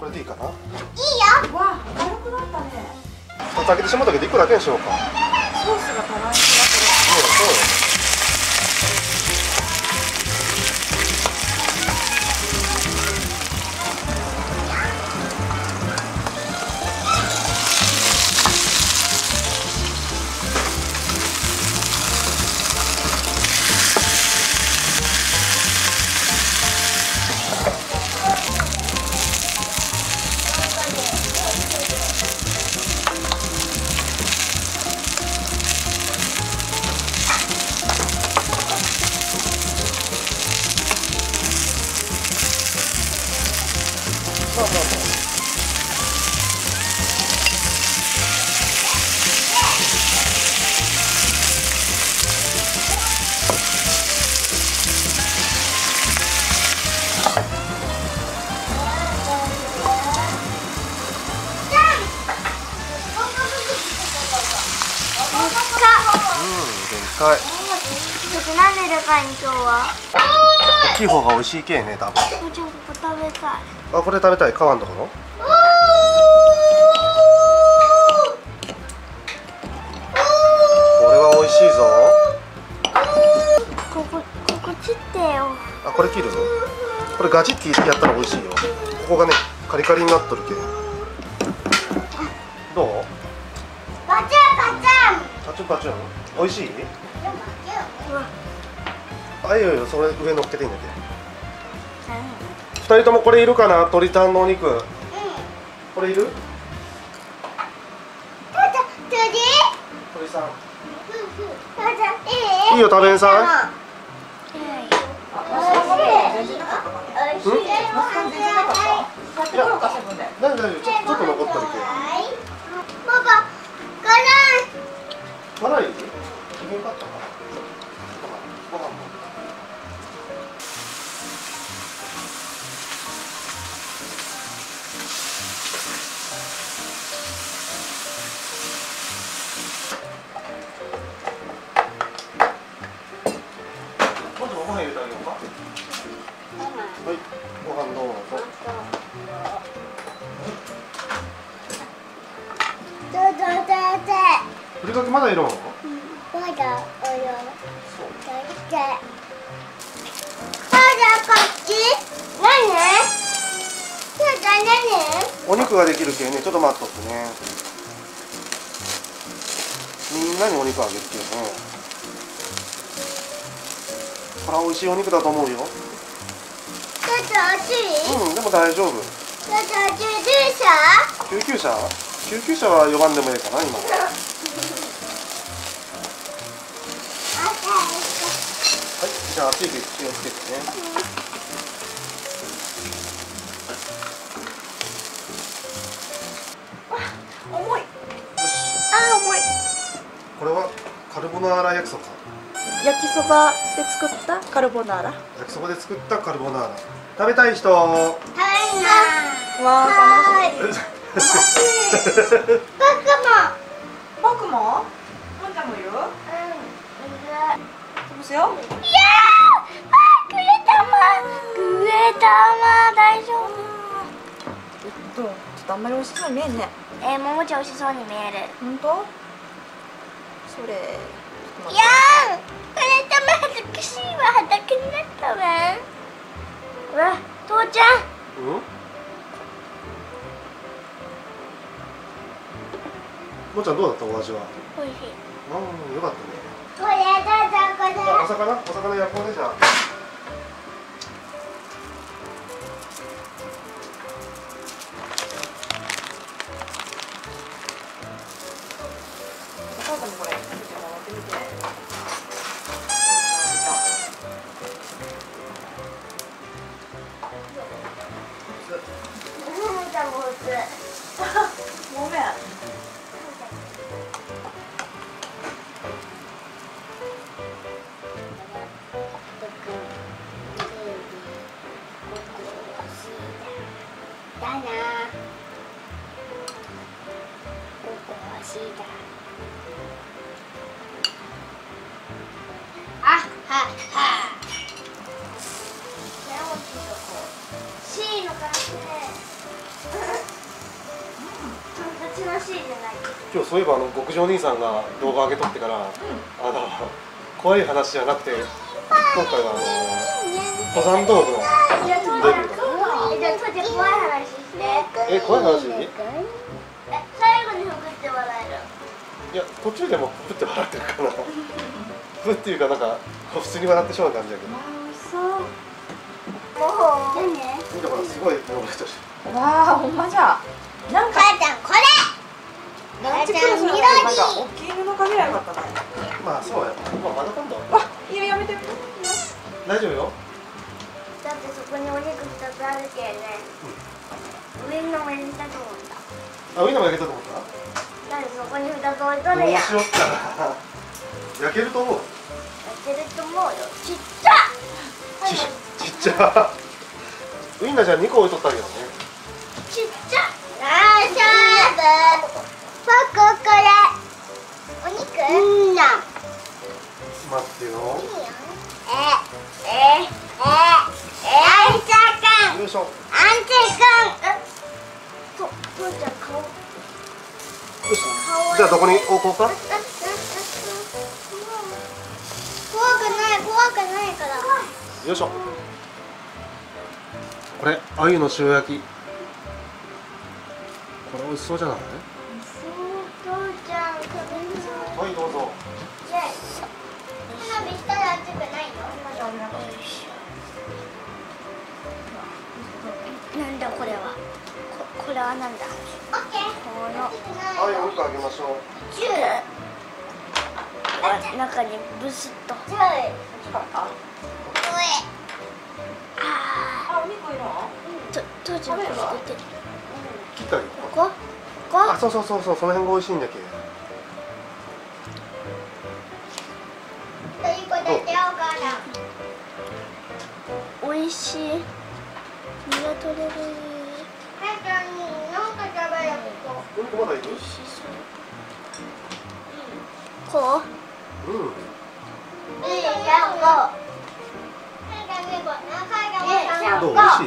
これでいいかな。いいよ。 わあ、軽くなったね。 2つ開けてしまったけど1個だけにしようか。 ソースが足らない気がすそうよ。でかい。 なんででかいん今日は。 大きい方が美味しい系ね、多分。 ちょっと食べたい。 あ、これ食べたい。皮のところ。これは美味しいぞ。 ここ切ってよ。 あ、これ切る？これガチってやったら美味しいよ。ここがね、カリカリになっとるけ。どう？ ガチャガチャ。 パチュンパチュン。美味しい？あ、いいよいいよ、それ上乗っけていいんだって。2人ともこれいるかな、鳥ちゃんのお肉。これいる？鳥さん。いいよ、食べんさい。大丈夫、ちょっと残ってるけ。辛い？いけんかったかな。ご飯も。もうちょっとご飯入れてあげようか。はい、ご飯どうぞ。ふりかけまだいるの？ まだおよ。 そう。お肉ができるけんね、ちょっと待っとってね。みんなにお肉あげるけんね。これは美味しいお肉だと思うよ。うん、でも大丈夫。救急車？救急車は呼ばんでもいいかな、今。はい、じゃあ熱いけど気をつけてね。 重い。 よし。 あー、重い。 これはカルボナーラ焼きそば。 焼きそばで作ったカルボナーラ。 焼きそばで作ったカルボナーラ。食べたい人。 わあ、楽しい。僕も。もんちゃんもいる？潰すよ。 大丈夫。 ちょっとあんまり美味しそうに見えんね。 ももちゃん美味しそうに見える。 本当？それ。 いやー、これ頭恥ずかしいわ。裸になったわ。うわ、父ちゃん。 うん？もーちゃんどうだったお味は？ 美味しい。 よかったね。 これどうぞこれ。 お魚焼こうねじゃあ。 お母さんもこれ食べてもらってみて。ごめん。 だな。僕欲しいだ。あはは。C のからね。 楽しいじゃない。 今日そういえば極上兄さんが動画上げとってから、怖い話じゃなくて今回は登山道具のじゃあ父ちゃん怖い話して。 怖い話？ 最後にふくって笑える。 いや途中でもふって笑ってるかなふっていうかなんか普通に笑ってしまう感じだけど。 美味しそう。 何？ 見たからすごい登れたし。 わあ、ほんまじゃ。なんか母ちゃんこれ。 なんちクラスのなんか大きい布かけられなかったね。 まあそうや。まあまだ今度。 わ、いいよ、やめて。 大丈夫よ。 だってそこにお肉2つあるけんね。上の上に2つもんだ。 あ、ウインナーも焼けたと思った？ だってそこに2つ置いとどうるやん。 しよっかな。焼けると思う。 やってると思うよ。ちっちゃ。 ちっちゃ。ウインナーじゃあ2個置いとったけどね。 ちっちゃ。大丈夫。パコこれ。お肉？うんな。 待ってよ。 あんちゃくん。 よいしょ。 あんちゃくん。父ちゃん顔。 よし。じゃあどこに置こうか。 怖くないから。 よいしょ。これ鮎の塩焼き。これ美味しそうじゃない？ 父ちゃん食べそう。 はい、どうぞ。 花火したら熱くないよ。なんだこれは。これはなんだ。オッケー。この。 はい、お肉あげましょう。 中にブスッと。 あ、お肉いるの？ 父ちゃんこれ作ってる。 切ったり。 ここ？ あ、そうそうそうそう、その辺が美味しいんだっけ。 美味しい。身が取れる。 うんこまだいる？ こう？ うん。どう？美味しい？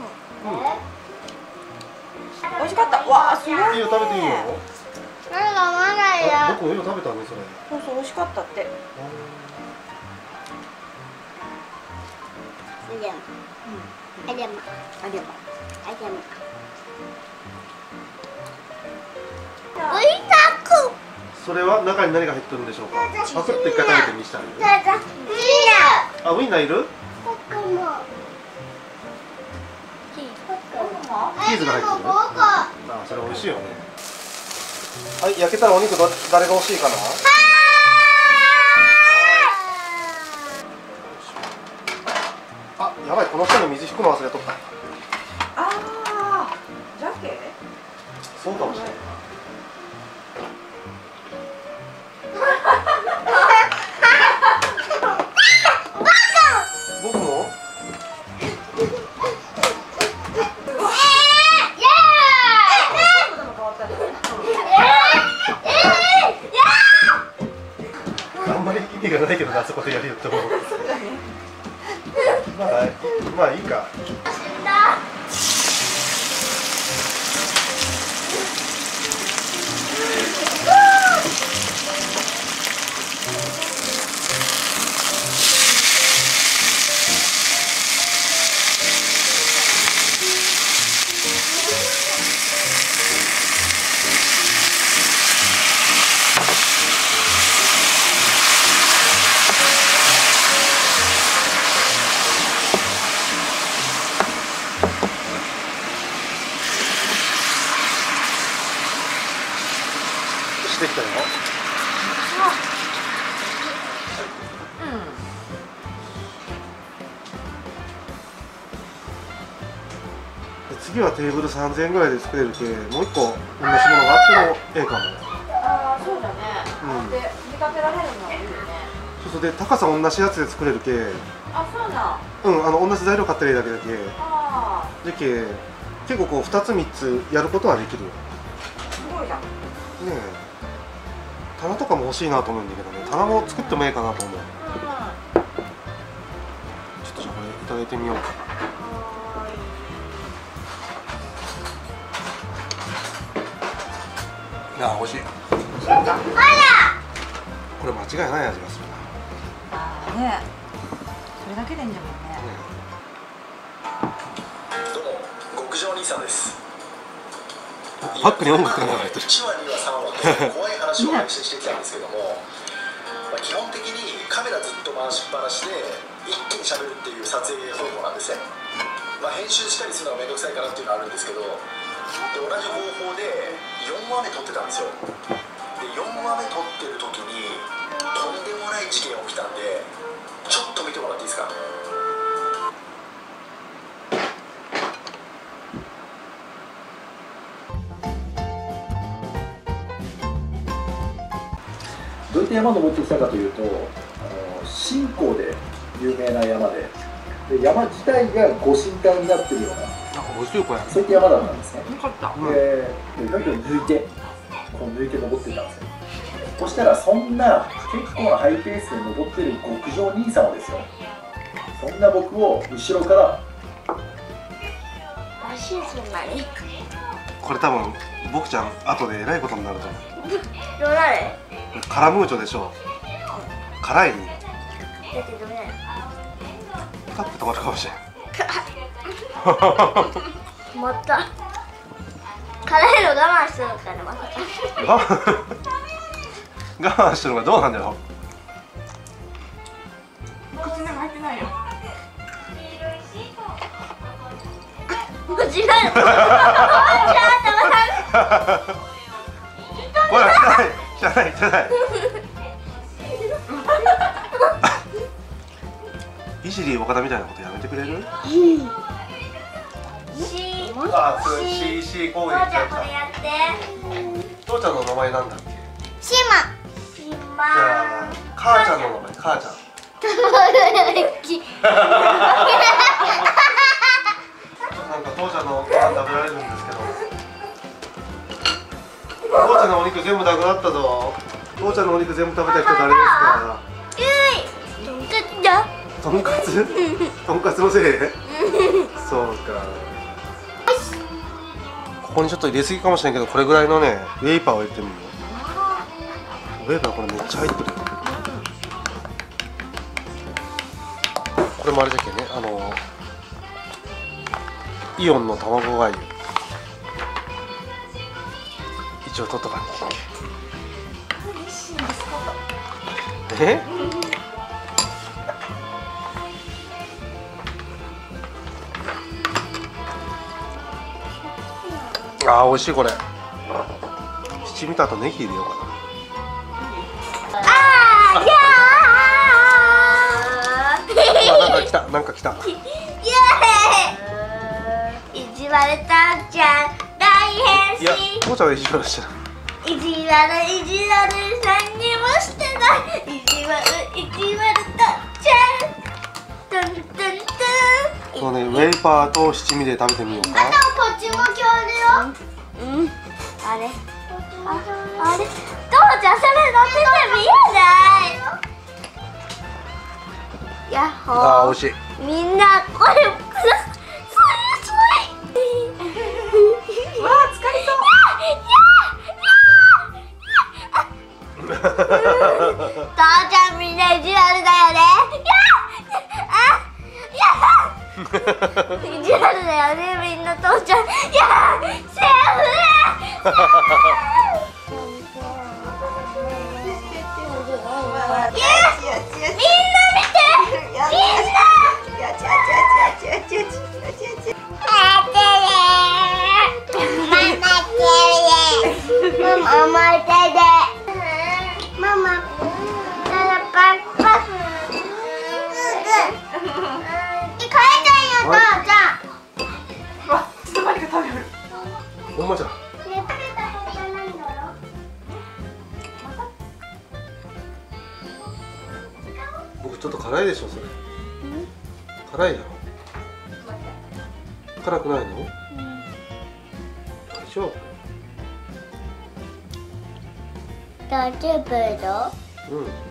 美味しかった。わあ、すごいね。 いいよ、食べていいよ。あ、僕も今食べたね、それ。 そうそう、美味しかったって。 それは中に何が入ってるんでしょうか。パクって一回食べてみしたらいい？あ、ウインナーいる？チーズが入ってる？あ、それ美味しいよね。はい、焼けたらお肉誰が欲しいかな？あ、やばい、この下に水引くの忘れとった。 ああ、ジャケ？ そうかもしれない。僕も？あんまり意味がないけどな、そこでやるよって思う。まあいいか。できたよ。次はテーブル3000円ぐらいで作れるけ、もう一個同じものがあってもええかも。 ああ、そうだね。で、見立てられるのはいいよね。 そうそう、で高さ同じやつで作れるけ。 あ、そうな。 同じ材料買ったらいいだけだけ。 ああ。 でけ結構こう2つ3つやることはできるよ。 すごいじゃん。 ねえ、棚とかも欲しいなと思うんだけどね。棚も作ってもいいかなと思う。ちょっとじゃあこれいただいてみようか。 や美味しい。 あらこれ間違いない味がするああね、それだけでいいんだもんね。 どうも極上兄さんです。 バックに音楽が流れてる。 1話2話3話と怖い話を配信してきたんですけども、基本的にカメラずっと回しっぱなしで一気に喋るっていう撮影方法なんですね。編集したりするのがめんどくさいからっていうのはあるんですけど、で同じ方法で4話目撮ってたんですよ。で4話目撮ってる時にとんでもない事件起きたんで、ちょっと見てもらっていいですか。 どういった山登ってきたかというと、信仰で有名な山で、山自体がご神体になっているような、 美味しいこれ。 そういった山だったんですね。 よかった。 で、とにかく抜いて登っていたんですよ。そしたらそんな結構なハイペースで登ってる極上兄さんをですよ、そんな僕を後ろから足そんなにこれ多分僕ちゃん後でえらいことになると思う。 どうなる？ カラムーチョでしょ。辛いにだってどうなる？ パッと止まるかもしれん。 また辛いの我慢してるのかね、まさか。 我慢してるのがどうなんだろう。 口の中入ってないよ。 間違えた。 ほら汚い。いじり岡田みたいなことやめてくれる？あ、それ CC 攻撃父ちゃんこれやって。 父ちゃんの名前なんだっけ？ シじゃあ母ちゃんの名前、母ちゃん。なんか父ちゃんのご飯食べられるんですけど、父ちゃんのお肉全部なくなったぞ。父ちゃんのお肉全部食べた人誰ですか？とんかつ？とんかつのせい？そうか。ここにちょっと入れすぎかもしれんけど、これぐらいのねウェイパーを入れてみるよ。ウェイパーこれめっちゃ入ってるよ。これもあれじゃっけね、イオンの卵がゆ一応取っとかんと。え？あー美味しいこれ。七味とあとネギ入れようかな。なんか来た。 イエーイ。意地悪たんちゃん大変いや、 身。 父ちゃんは意地悪してない。 意地悪何にもしてない。意地悪たんちゃん。トントントン。 このねウェイパーと七味で食べてみようか。 こっちも今日だよ。あれ。あれ。父ちゃんそれ乗ってて見えない。やっほー。 あー美味しい。 みんなこれすごい。 わあ、疲れそう。 父ちゃんみんな意地悪だよね。意地悪だよね、みんな。父ちゃんセーフ。みんな見て。 ほんまじゃん。僕ちょっと辛いでしょそれ。辛いやろ。辛くないの？大丈夫？ 大丈夫だよ。 うん。